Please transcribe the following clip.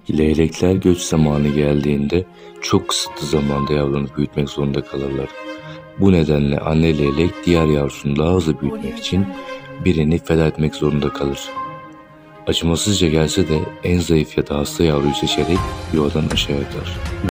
Leylekler göç zamanı geldiğinde çok kısıtlı zamanda yavrunu büyütmek zorunda kalırlar. Bu nedenle anne leylek diğer yavrusunu daha hızlı büyütmek için birini feda etmek zorunda kalır. Acımasızca gelse de en zayıf ya da hasta yavruyu seçerek yuvadan aşağı atar.